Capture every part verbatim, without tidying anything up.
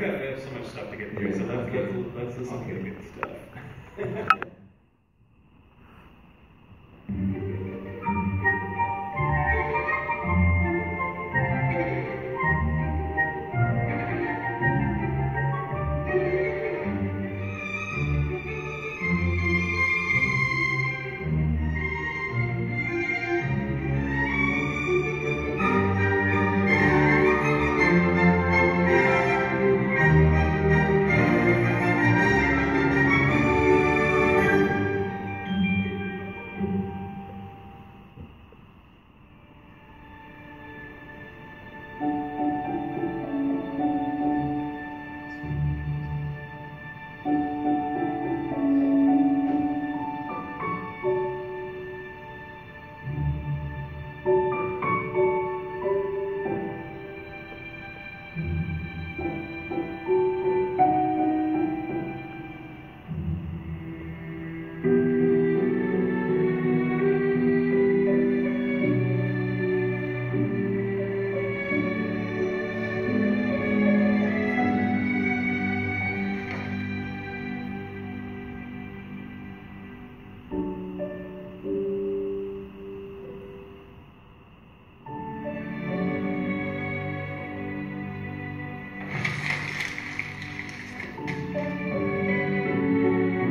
got we have so much stuff to get through, so let's let's, let's listen to the good stuff.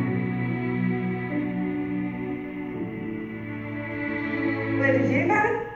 Did you hear that?